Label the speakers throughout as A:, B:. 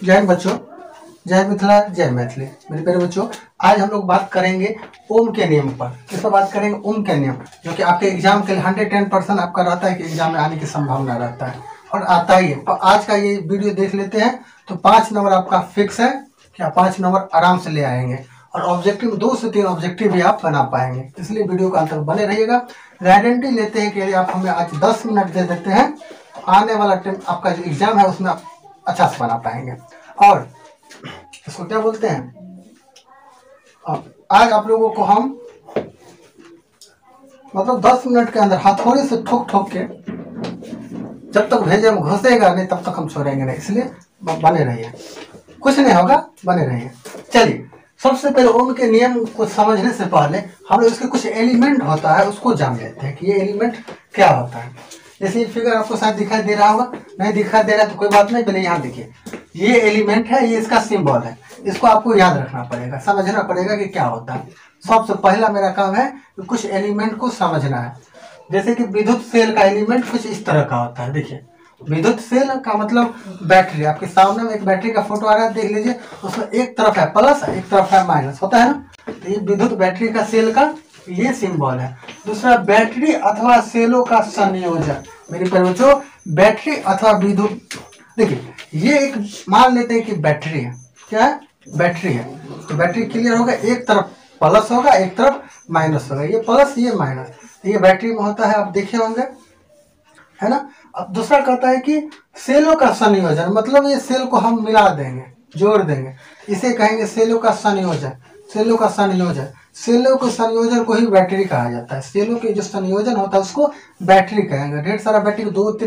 A: जय बच्चों, जय मिथिला, जय मैथिली। मेरे प्यारे बच्चों, आज हम लोग बात करेंगे ओम के नियम पर। किस पर बात करेंगे? ओम के नियम, जो कि आपके एग्जाम के लिए 110% आपका रहता है कि एग्जाम में आने की संभावना रहता है और आता ही है। तो आज का ये वीडियो देख लेते हैं तो 5 नंबर आपका फिक्स है कि आप 5 नंबर आराम से ले आएंगे और ऑब्जेक्टिव 2 से 3 ऑब्जेक्टिव भी आप बना पाएंगे। इसलिए वीडियो का अंत तक बने रहिएगा। गारंटी लेते हैं कि यदि आप हमें आज 10 मिनट दे देते हैं तो आने वाला टाइम आपका जो एग्जाम है उसमें आप अच्छा से बना पाएंगे। और इसको क्या बोलते हैं, आज आप लोगों को हम मतलब 10 मिनट के अंदर हथौड़ी से ठोक ठोक के जब तक भेजे में घुसेगा नहीं तब तक हम छोड़ेंगे नहीं। इसलिए बने रहिए, कुछ नहीं होगा, बने रहिए। चलिए, सबसे पहले ओम के नियम को समझने से पहले हम लोग इसके कुछ एलिमेंट होता है उसको जान लेते हैं कि ये एलिमेंट क्या होता है। जैसे ये फिगर आपको शायद दिखाई दे रहा होगा, नहीं दिखाई दे रहा तो कोई बात नहीं, पहले यहाँ देखिए, ये एलिमेंट है, ये इसका सिंबल है। इसको आपको याद रखना पड़ेगा, समझना पड़ेगा कि क्या होता है। सबसे पहला मेरा काम है कि कुछ एलिमेंट को समझना है। जैसे कि विद्युत सेल का एलिमेंट कुछ इस तरह का होता है। देखिए, विद्युत सेल का मतलब बैटरी। आपके सामने में एक बैटरी का फोटो आ रहा है, देख लीजिए। उसमें एक तरफ है प्लस, एक तरफ है माइनस, होता है ना। तो ये विद्युत बैटरी का सेल का ये सिंबल है। दूसरा, बैटरी अथवा सेलों का संयोजन। मेरे प्यारे बच्चों, बैटरी अथवा विद्युत, देखिए ये एक मान लेते हैं कि बैटरी है। क्या है? बैटरी है। तो बैटरी क्लियर होगा, एक तरफ प्लस होगा, एक तरफ माइनस होगा। ये प्लस, ये माइनस, ये बैटरी में होता है, आप देखे होंगे, है ना। अब दूसरा कहता है कि सेलों का संयोजन, मतलब ये सेल को हम मिला देंगे, जोड़ देंगे, इसे कहेंगे सेलों का संयोजन। सेलों का संयोजन, सेलों के संयोजन को ही बैटरी कहा जाता है। सेलों के जो संयोजन होता है उसको बैटरी कहेंगे। ढेर सारा बैटरी, 2-3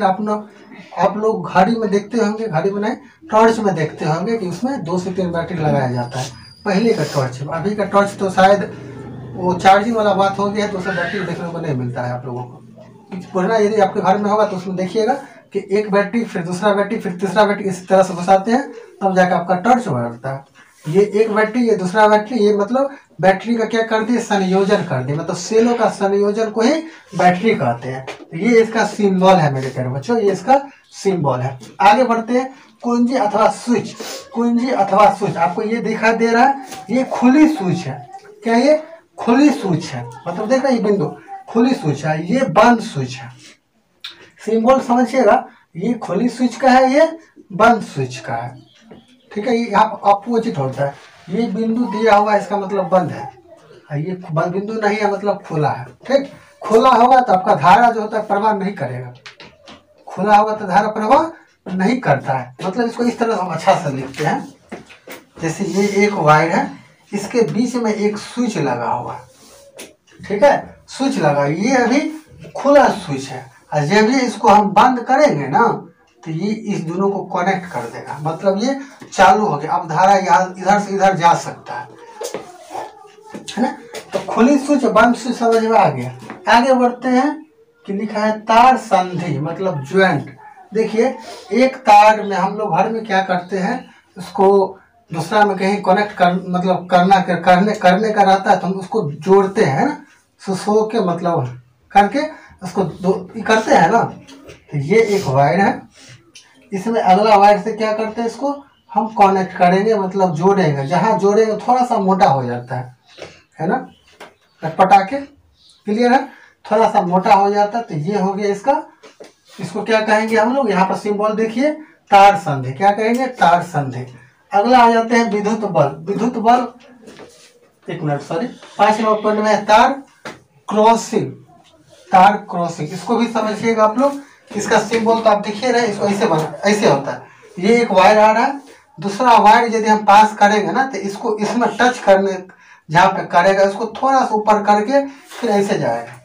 A: आप लोग घड़ी में देखते होंगे, घड़ी में नहीं, टॉर्च में देखते होंगे कि उसमें 2 से 3 बैटरी लगाया जाता है। पहले का टॉर्च, अभी का टॉर्च तो शायद वो चार्जिंग वाला बात हो गया है, तो उसमें बैटरी देखने को नहीं मिलता है आप लोगों को। पुराना यदि आपके घर में होगा तो उसमें देखिएगा कि एक बैटरी, फिर दूसरा बैटरी, फिर तीसरा बैटरी, इस तरह से घुसाते हैं तब जाकर आपका टॉर्च बढ़ता है। ये एक बैटरी, ये दूसरा बैटरी, ये मतलब बैटरी का क्या कर दिए? संयोजन कर दिए। मतलब सेलों का संयोजन को ही बैटरी कहते हैं। ये इसका सिंबल है मेरे प्यारे बच्चों, ये इसका सिंबल है। आगे बढ़ते हैं, कुंजी अथवा स्विच। कुंजी अथवा स्विच, आपको ये दिखाई दे रहा है, ये खुली स्विच है। क्या ये? खुली स्विच है। मतलब देख रहे हैं, ये बिंदु खुली स्विच है, ये बंद स्विच है। सिंबल समझिएगा, ये खुली स्विच का है, ये बंद स्विच का है। ठीक है, ये यहाँ अपोजिट होता है। ये बिंदु दिया हुआ है, इसका मतलब बंद है, ये बंद बिंदु नहीं है, मतलब खुला है। ठीक, खुला होगा तो आपका धारा जो होता है प्रवाह नहीं करेगा। खुला होगा तो धारा प्रवाह नहीं करता है। मतलब इसको इस तरह हम अच्छा से लिखते हैं। जैसे ये एक वायर है, इसके बीच में एक स्विच लगा हुआ है। ठीक है, स्विच लगा, ये अभी खुला स्विच है, और जब भी इसको हम बंद करेंगे ना तो ये इस दोनों को कनेक्ट कर देगा। मतलब ये चालू हो गया, अब धारा यहाँ इधर से इधर जा सकता है ना। तो खुली स्विच, बंद स्विच समझ में आ गया। आगे बढ़ते हैं कि लिखा है तार संधि, मतलब ज्वाइंट। देखिए, एक तार में हम लोग घर में क्या करते हैं, उसको दूसरा में कहीं कनेक्ट कर, मतलब करने का रहता है तो हम उसको जोड़ते हैं ना, सो के मतलब करके उसको दो करते हैं ना। तो ये एक वायर है, इसमें अगला वायर से क्या करते हैं, इसको हम कनेक्ट करेंगे, मतलब जोड़ेंगे। जहाँ जोड़ेंगे थोड़ा सा मोटा हो जाता है ना, पटाखे क्लियर है, थोड़ा सा मोटा हो जाता है। तो ये हो गया इसका, इसको क्या कहेंगे हम लोग, यहाँ पर सिंबल देखिए, तार संधि। क्या कहेंगे? तार संधि। अगला आ जाते हैं विद्युत बल। विद्युत बल, एक मिनट, सॉरी, 5 नंबर पॉइंट में है तार क्रॉसिंग। तार क्रॉसिंग, इसको भी समझिएगा आप लोग। इसका सिंबल तो आप देखिए रहे, इसको ऐसे होता है। ये एक वायर आ रहा है, दूसरा वायर यदि हम पास करेंगे ना तो इसको इसमें टच करने, जहाँ पे करेगा इसको थोड़ा सा ऊपर करके फिर ऐसे जाएगा।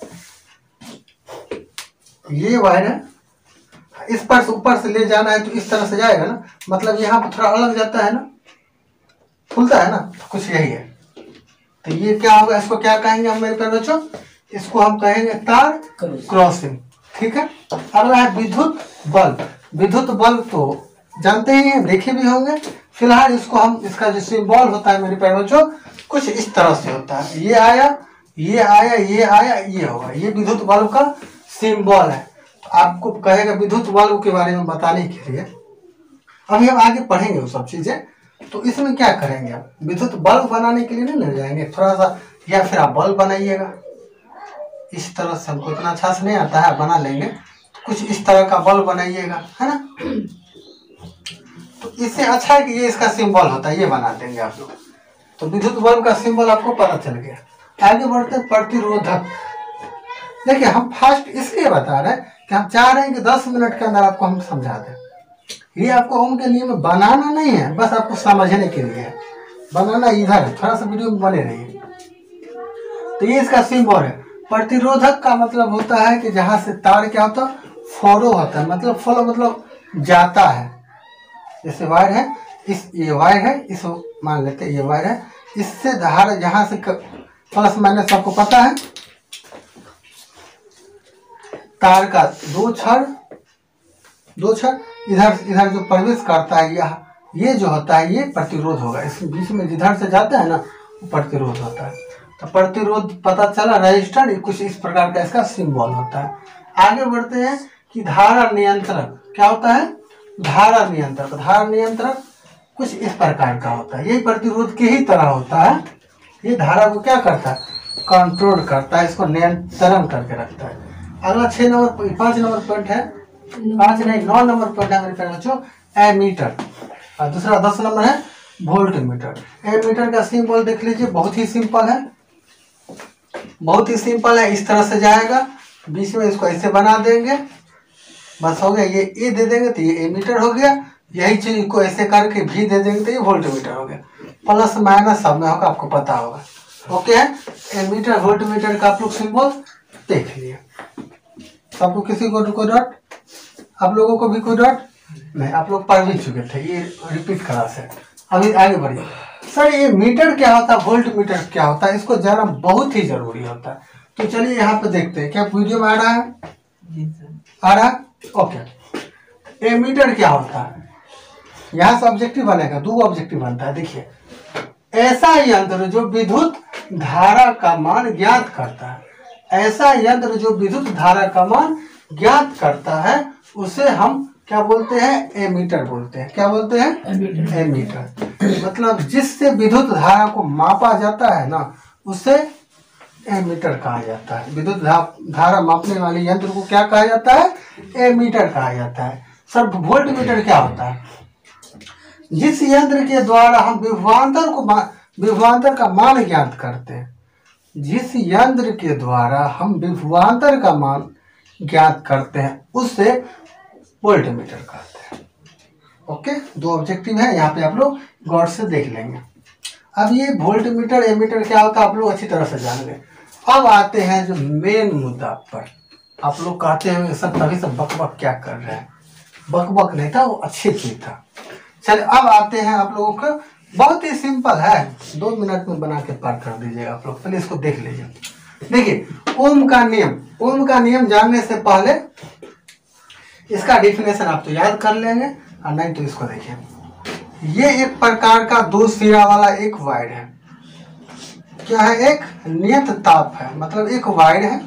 A: ये वायर है, इस पर से ऊपर से ले जाना है तो इस तरह से जाएगा ना। मतलब यहाँ पर थोड़ा अलग जाता है ना, खुलता है ना, तो कुछ यही है। तो ये क्या होगा, इसको क्या कहेंगे हम मेरे प्यारे बच्चों, इसको हम कहेंगे तार क्रॉसिंग। ठीक है, अगला है विद्युत बल। विद्युत बल तो जानते ही हैं, देखे भी होंगे। फिलहाल इसको हम, इसका जो सिंबल होता है मेरे प्यारे बच्चों, कुछ इस तरह से होता है। ये आया, ये आया, ये आया, ये होगा, ये विद्युत बल्ब का सिंबल है। तो आपको कहेगा विद्युत बल्ब के बारे में बताने के लिए अभी हम आगे पढ़ेंगे वो सब चीजें। तो इसमें क्या करेंगे, आप विद्युत बल्ब बनाने के लिए नहीं ले जाएंगे थोड़ा सा, या फिर आप बल्ब बनाइएगा इस तरह से। हमको इतना अच्छा से नहीं आता है, बना लेंगे। कुछ इस तरह का बल्ब बनाइएगा, है ना। तो इससे अच्छा है कि ये इसका सिंबल होता है, ये बना देंगे आप लोग। तो विद्युत बल्ब का सिंबल आपको पता चल गया। आगे बढ़ते हैं प्रतिरोधक। देखिए हम फास्ट इसलिए बता रहे हैं कि हम चाह रहे हैं कि 10 मिनट के अंदर आपको हम समझा दें। ये आपको ओम के नियम बनाना नहीं है, बस आपको समझने के लिए है। बनाना इधर है, थोड़ा सा वीडियो में बने रहिए। तो ये इसका सिंबल है। प्रतिरोधक का मतलब होता है कि जहां से तार क्या होता है, फ्लो होता है। मतलब फ्लो मतलब जाता है। जैसे वायर है, ये वायर है, इस मान लेते हैं ये वायर है, इससे धारा जहां से प्लस माइनस सबको पता है। तार का दो क्षण इधर जो प्रवेश करता है, ये जो होता है ये प्रतिरोध होगा। इसके बीच में जिधर से जाता है ना वो प्रतिरोध होता है। तो प्रतिरोध पता चला, रजिस्टर कुछ इस प्रकार का इसका सिंबल होता है। आगे बढ़ते हैं कि धारा नियंत्रक क्या होता है। धारा नियंत्रक कुछ इस प्रकार का होता है। ये प्रतिरोध के ही तरह होता है। ये धारा को क्या करता है, कंट्रोल करता है, इसको नियंत्रण करके रखता है। अगला 5 नंबर पॉइंट है, 9 नंबर पॉइंट है मेरे प्यारे बच्चों, एमीटर। और दूसरा 10 नंबर है वोल्ट मीटर। एमीटर का सिंबल देख लीजिए, बहुत ही सिंपल है। इस तरह से जाएगा, बीच में इसको ऐसे बना देंगे, बस हो गया। ये ए दे देंगे तो ये एमीटर हो गया। यही चीज को ऐसे करके भी दे देंगे तो ये वोल्ट मीटर हो गया। प्लस माइनस सब में होगा, आपको पता होगा। ओके है, एमीटर वोल्ट मीटर का आप लोग सिंबल देख लिए। सबको किसी को कोई डॉट, आप लोगों को भी कोई डॉट नहीं, आप लोग पढ़ भी चुके थे, ये रिपीट क्लास है। अभी आगे बढ़िए। सर ये मीटर क्या होता है, वोल्ट मीटर क्या होता है, इसको जानना बहुत ही जरूरी होता है। तो चलिए यहाँ पे देखते हैं, क्या वीडियो में आ रहा है? आ रहा है, ओके। एमीटर क्या होता है, यहाँ से ऑब्जेक्टिव बनेगा, 2 ऑब्जेक्टिव बनता है। देखिए, ऐसा यंत्र जो विद्युत धारा का मान ज्ञात करता है, ऐसा यंत्र जो विद्युत धारा का मान ज्ञात करता है, उसे हम क्या बोलते हैं, एमीटर बोलते हैं। क्या बोलते हैं? एमीटर। मतलब जिससे विद्युत धारा को मापा जाता है ना, उसे एमीटर कहा जाता है। विद्युत धारा मापने वाले यंत्र को क्या कहा जाता है, एमीटर कहा जाता है। सर वोल्ट मीटर क्या होता है? जिस यंत्र के द्वारा हम विभवांतर का मान ज्ञात करते हैं, जिस यंत्र के द्वारा हम विभवांतर का मान ज्ञात करते हैं, उससे वोल्ट मीटर कहते हैं। ओके, 2 ऑब्जेक्टिव है, यहाँ पे आप लोग गौर से देख लेंगे। अब ये वोल्ट मीटर एमीटर क्या होता है आप लोग अच्छी तरह से जान गए। अब आते हैं जो मेन मुद्दा पर। आप लोग कहते हैं सब तभी सब बकबक क्या कर रहे हैं, बकबक नहीं था, वो अच्छी चीज था। चलिए अब आते हैं आप लोगों को, बहुत ही सिंपल है, 2 मिनट में बना के पार कर दीजिएगा आप लोग। पहले इसको देख लीजिए। देखिए ओम का नियम जानने से पहले इसका डेफिनेशन आप तो याद कर लेंगे, और नहीं तो इसको देखिए। ये एक प्रकार का 2 सिरा वाला एक वायर है। क्या है? एक नियत ताप है, मतलब एक वायर है,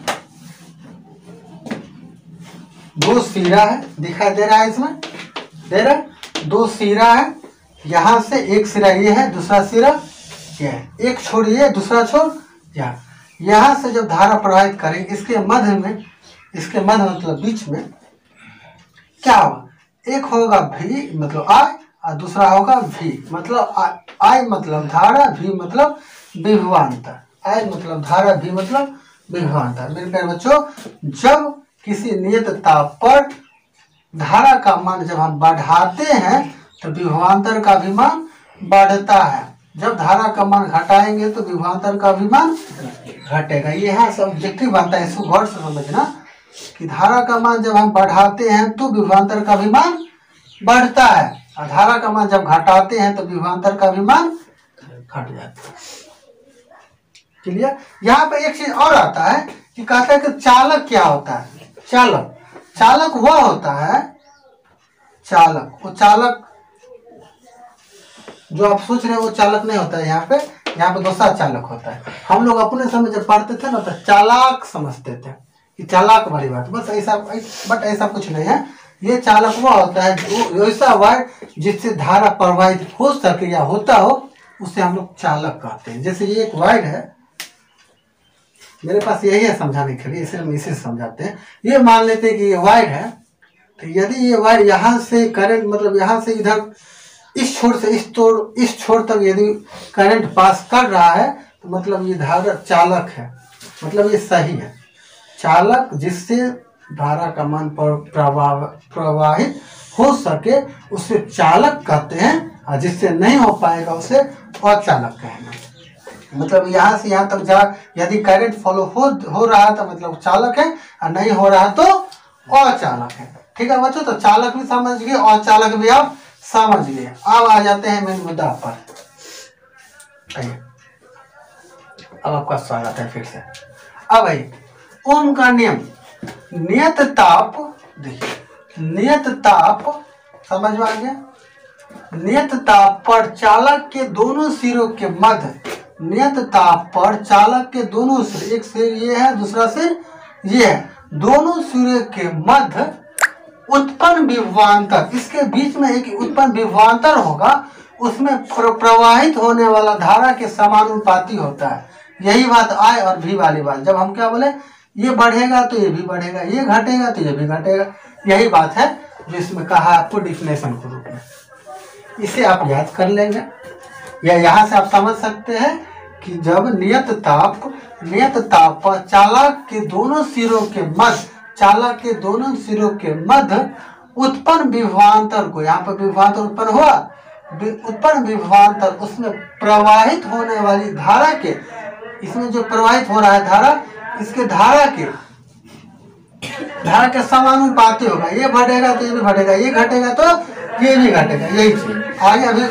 A: 2 सिरा है, दिखाई दे रहा है इसमें, दे रहा है, 2 सिरा है। यहां से एक सिरा ये है, दूसरा सिरा ये है, एक छोर ये, दूसरा छोर यहाँ से जब धारा प्रवाहित करेंगे, इसके मध्य मतलब बीच में क्या होगा, एक होगा V मतलब I और दूसरा होगा V मतलब I मतलब धारा, V मतलब विभवांतर। I मतलब धारा, V मतलब विभवांतर। मेरे प्यारे बच्चों, जब किसी नियत ताप पर धारा का मान जब हम बढ़ाते हैं तो विभवांतर का भी मान बढ़ता है। जब धारा का मान घटाएंगे तो विभवांतर का भी मान घटेगा। ये है सब्जेक्टिव बनता है, इसको गौर से समझना कि धारा का मान जब हम बढ़ाते हैं तो विभवांतर का भी मान बढ़ता है, और धारा का मान जब घटाते हैं तो विभवांतर का भी मान घट जाता है। क्लियर? यहाँ पे एक चीज और आता है कि कहता है कि चालक क्या होता है। चालक वह होता है, वो चालक जो आप सोच रहे हैं वो चालक नहीं होता है। यहाँ पे दूसरा चालक होता है। हम लोग अपने समय जब पढ़ते थे ना तो चालाक समझते थे कि चालाक वाली बात, बस ऐसा, बट ऐसा कुछ नहीं है। ये चालक वो होता है जो ऐसा वायर जिससे धारा प्रवाहित हो सके या होता हो, उसे हम लोग चालक कहते हैं। जैसे ये एक वायर है, मेरे पास यही है समझाने के लिए, इसे हम इसे समझाते हैं। ये मान लेते हैं कि ये वायर है, तो यदि ये वायर यहाँ से करंट मतलब यहाँ से इधर इस छोर से इस छोर तक यदि करंट पास कर रहा है, तो मतलब ये धारा चालक है, मतलब ये सही है। चालक जिससे धारा का मान प्रवाहित हो सके उसे चालक कहते हैं, और जिससे नहीं हो पाएगा उसे अचालक कहेंगे। मतलब यहाँ से यहाँ तक जा यदि करंट फॉलो हो रहा है तो मतलब चालक है, और नहीं हो रहा तो अचालक है। ठीक है बच्चों, तो चालक भी समझ गए, अचालक भी आप समझ गए। अब आ जाते हैं मेन मुद्दा पर। आइए, अब आपका स्वागत है फिर से। अब आइए, ओम का नियम, नियत ताप, देखिए नियत ताप समझ में आ गया। नियत ताप पर चालक के दोनों सिरों के मध्य, नियत ताप पर चालक के दोनों सिर, एक सिर ये है दूसरा सिर ये है, दोनों सिरों के मध्य उत्पन्न विभवांतर, इसके बीच में एक उत्पन्न विभवांतर होगा, उसमें प्रवाहित होने वाला धारा के समानुपाती होता है। यही बात आई और भी वाली बात, जब हम क्या बोले ये बढ़ेगा तो ये भी बढ़ेगा, ये घटेगा तो ये भी घटेगा, यही बात है जो इसमें कहा आपको डिफिनेशन के रूप में। इसे आप याद कर लेंगे, या यहाँ से आप समझ सकते हैं कि जब नियत ताप पर चालक के दोनों सिरों के मध्य, चालक के दोनों सिरों के मध्य उत्पन्न विभवांतर को, यहाँ पर विभवांतर उत्पन्न हुआ, उत्पन्न विभवांतर उसमें प्रवाहित होने वाली धारा के, इसमें जो प्रवाहित हो रहा है धारा, इसके धारा के समानुपाती होगा। ये बढ़ेगा तो ये भी बढ़ेगा, ये घटेगा तो ये भी घटेगा, यही चीज आगे। अभी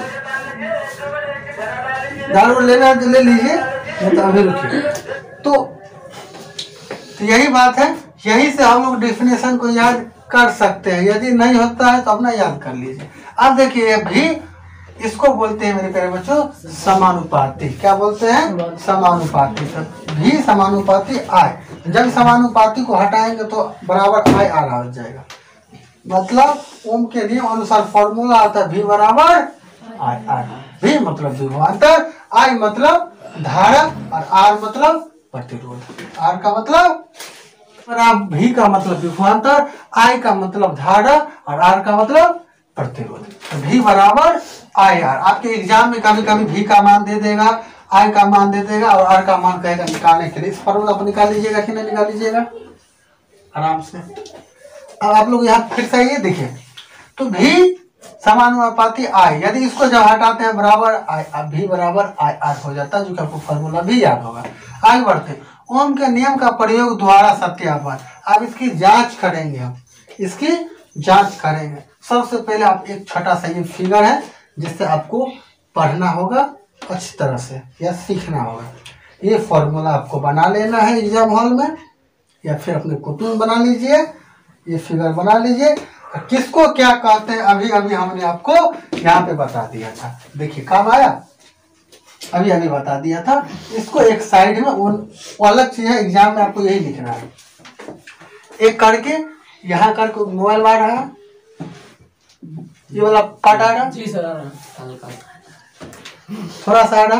A: दारू लेना तो ले लीजिए, तो अभी रुकिए। तो यही बात है, यही से हम लोग डेफिनेशन को याद कर सकते हैं। यदि नहीं होता है तो अपना याद कर लीजिए। अब देखिए भी इसको बोलते हैं मेरे प्यारे बच्चों समानुपाती। क्या बोलते हैं? समानुपाती। तो भी समानुपाती आय, जब समानुपाती को हटाएंगे तो बराबर आय आ रहा हो जाएगा। मतलब ओम के नियम अनुसार फॉर्मूला आता है भी बराबर आय। आर भी मतलब विभवांतर, आई मतलब धारा, और आर मतलब प्रतिरोध। आर का मतलब भी का मतलब विभवांतर, आई का मतलब धारा, और आर का मतलब प्रतिरोध। भी बराबर आई आर। आपके एग्जाम में कभी कभी भी का मान दे देगा, आई का मान दे देगा, और आर का मान कहेगा निकालने के लिए। इस फॉर्मूला को निकाल लीजिएगा कि नहीं निकाल लीजिएगा आराम से। अब आप लोग यहाँ फिर से ये देखिए, तो भी समानुपाती आई, यदि इसको जब हटाते हैं बराबर आई, भी बराबर आई आर हो जाता है, जो कि आपको फॉर्मूला भी याद होगा। आगे बढ़ते, ओम के नियम का प्रयोग द्वारा सत्यापन। अब इसकी जांच करेंगे, हम इसकी जांच करेंगे। सबसे पहले आप एक छोटा सा ये फिगर है जिससे आपको पढ़ना होगा अच्छी तरह से या सीखना होगा। ये फॉर्मूला आपको बना लेना है एग्जाम हॉल में, या फिर अपने कुतुब में बना लीजिए, ये फिगर बना लीजिए। किसको क्या कहते हैं अभी अभी हमने आपको यहाँ पे बता दिया था। देखिए काम आया, अभी अभी बता दिया था। इसको एक साइड में, वो अलग चीज है, एग्जाम में आपको यही लिखना है। एक करके यहाँ करके मोबाइल मार रहा है, ये वाला काट आ रहा
B: जी सर, हल्का
A: थोड़ा सा आ रहा,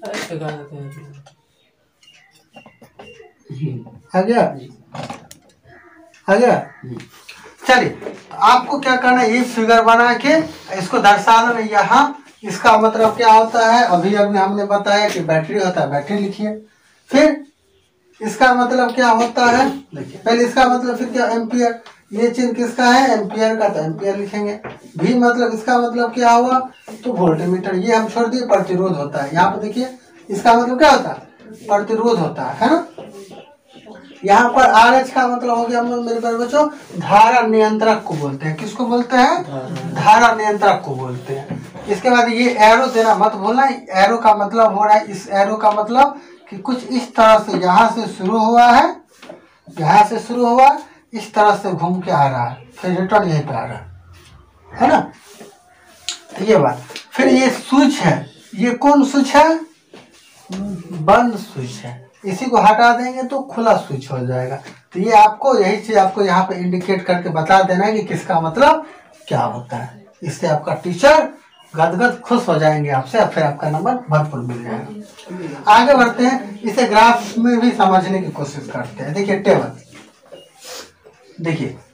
A: आ गया आ गया। चलिए आपको क्या करना है, ये फिगर बना के इसको दर्शा देना यहाँ। इसका मतलब क्या होता है, अभी अभी हमने बताया कि बैटरी होता है, बैटरी लिखिए। फिर इसका मतलब क्या होता है, देखिए पहले इसका मतलब, फिर क्या एम्पियर, ये चिन्ह किसका है एम्पियर का, तो एम्पियर लिखेंगे। भी मतलब इसका मतलब क्या हुआ, तो वोल्टमीटर। ये हम छोड़ दिए, प्रतिरोध होता है। यहाँ पे देखिए इसका मतलब क्या होता है, प्रतिरोध होता है ना। यहाँ पर आर एच का मतलब हो गया हम लोग मेरे प्यारे बच्चों धारा नियंत्रक को बोलते हैं। किसको बोलते हैं? धारा नियंत्रक को बोलते हैं। इसके बाद ये एरो देना मत भूलना। एरो का मतलब हो रहा है, इस एरो का मतलब कि कुछ इस तरह से यहाँ से शुरू हुआ है, यहाँ से शुरू हुआ, इस तरह से घूम के आ रहा है, फिर रिटर्न यहीं पे आ रहा है ना। ये बात। फिर ये स्विच है, ये कौन स्विच है? बंद स्विच है। इसी को हटा देंगे तो खुला स्विच हो जाएगा। तो ये आपको यही चीज आपको यहाँ पे इंडिकेट करके बता देना है कि किसका मतलब क्या होता है। इससे आपका टीचर गदगद खुश हो जाएंगे आपसे, और फिर आपका नंबर भरपूर मिल जाएगा। आगे बढ़ते हैं, इसे ग्राफ में भी समझने की कोशिश करते हैं। देखिए टेबल, देखिए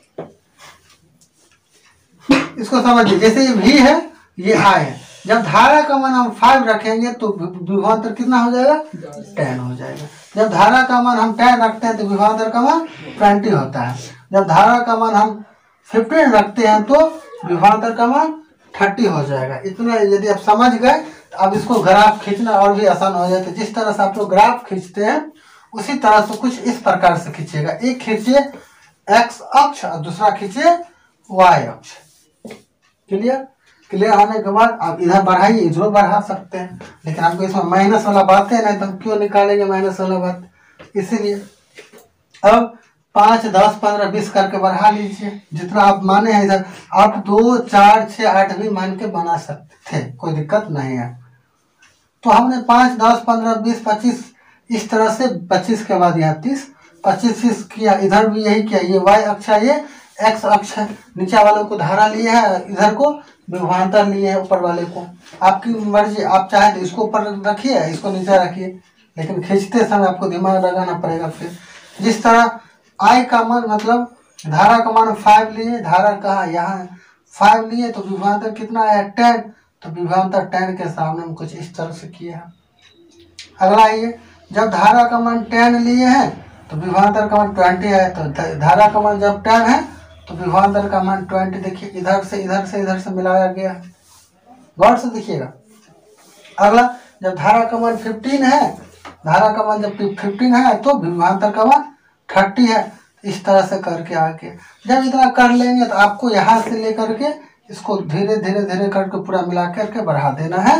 A: इसको समझिए। जैसे ये V है, ये I है। जब धारा का मान हम 5 रखेंगे तो विभवांतर कितना हो जाएगा? 10 हो जाएगा। जब धारा का मान हम 10 रखते हैं तो विभवांतर का मान 20 होता है। जब धारा का मान हम 15 रखते हैं तो विभवांतर का मान 30 हो जाएगा। इतना यदि आप समझ गए तो अब इसको ग्राफ खींचना और भी आसान हो जाता है। जिस तरह से आप लोग ग्राफ खींचते हैं उसी तरह से कुछ इस प्रकार से खींचिएगा। एक खींचिए x अक्ष और दूसरा खींचिए y अक्ष। क्लियर? क्लियर होने के बाद आप इधर बढ़ाइए, इधर बढ़ा सकते हैं, लेकिन आपको इसमें माइनस वाला बात है ना, तो हम क्यों निकालेंगे माइनस वाला बात। इसीलिए अब 5, 10, 15, 20 करके बढ़ा लीजिए जितना आप माने हैं। इधर आप 2, 4, 6, 8 भी मान के बना सकते थे, कोई दिक्कत नहीं है। तो हमने 5, 10, 15, 20, 25 इस तरह से 25 के बाद यहाँ 30, 25 किया। इधर भी यही किया। ये y अक्ष है, ये x अक्ष है। नीचे वाले को धारा लिए है, इधर को विभवांतर लिए है, ऊपर वाले को। आपकी मर्जी, आप चाहे तो इसको ऊपर रखिए, इसको नीचे रखिए, लेकिन खींचते समय आपको दिमाग लगाना पड़ेगा। फिर जिस तरह I का मान मतलब धारा का मान 5 लिए, धारा कहाँ यहाँ 5 लिए, तो विभवांतर कितना आया 10, तो विभवांतर 10 के सामने हम कुछ इस तरह से किए हैं। अगला ये, जब धारा का मान 10 लिए हैं तो विभवांतर का मान 20 है। तो धारा का मान जब 10 है तो विभवांतर का मान 20। देखिए इधर से मिलाया गया है, गौर से देखिएगा। अगला, जब धारा का मान 15 है, धारा का मान जब 15 है तो विभवांतर का मान 30 है। इस तरह से करके आके जब इतना कर लेंगे तो आपको यहाँ से लेकर के इसको धीरे धीरे करके पूरा मिला करके बढ़ा देना है।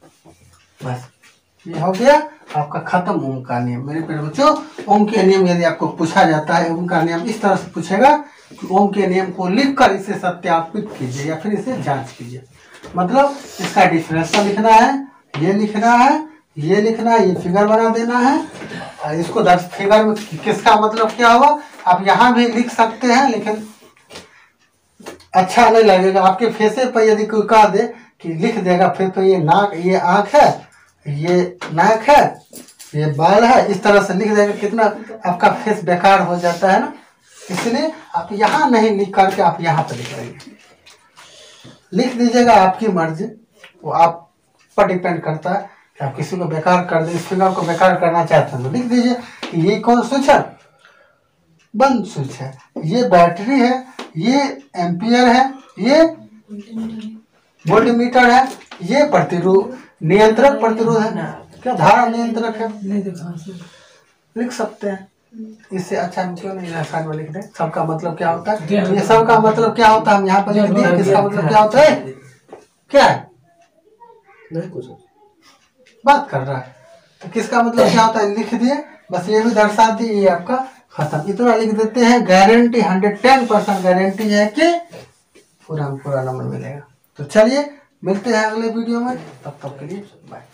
A: बस ये हो गया आपका खत्म ओम का नियम। मेरे प्यारे बच्चों, ओम के नियम यदि आपको पूछा जाता है, ओम का नियम इस तरह से पूछेगा कि ओम के नियम को लिखकर इसे सत्यापित कीजिए या फिर इसे जांच कीजिए। मतलब इसका डिफरेंशियल लिखना है, ये लिखना है, ये लिखना है, ये फिगर बना देना है। और इसको 10 फिगर में किसका मतलब क्या होगा आप यहाँ भी लिख सकते हैं, लेकिन अच्छा नहीं लगेगा आपके फेसे पर। यदि कोई कह दे कि लिख देगा फिर तो ये नाक, ये आँख है, ये नाक है, ये बाल है, इस तरह से लिख देगा, कितना आपका फेस बेकार हो जाता है ना। इसलिए आप यहाँ नहीं लिख करके आप यहाँ पर लिख देंगे, लिख दीजिएगा, आपकी मर्जी, वो आप पर डिपेंड करता है कि आप किसी को बेकार कर दे। इस फिगर को बेकार करना चाहते हैं तो लिख दीजिए कि ये कौन स्विच है, बंद स्विच है, ये बैटरी है, ये एम्पियर है, ये वोल्टमीटर है, ये प्रतिरोध नियंत्रक प्रतिरोध है, क्या धारा नियंत्रक है, लिख सकते हैं। इससे अच्छा हम क्यों नहीं आसान में लिख दें। सबका मतलब क्या होता है, ये सबका मतलब क्या होता है हम यहाँ पर लिख दिए। किसका मतलब क्या होता है, क्या है, नहीं कुछ बात कर रहा है, तो किसका मतलब क्या होता है लिख दिए। बस ये भी दर्शाती है, ये आपका खत्म। इतना लिख देते हैं, गारंटी 110% गारंटी है कि पूरा नंबर मिलेगा। तो चलिए मिलते हैं अगले वीडियो में, तब तक के लिए बाय।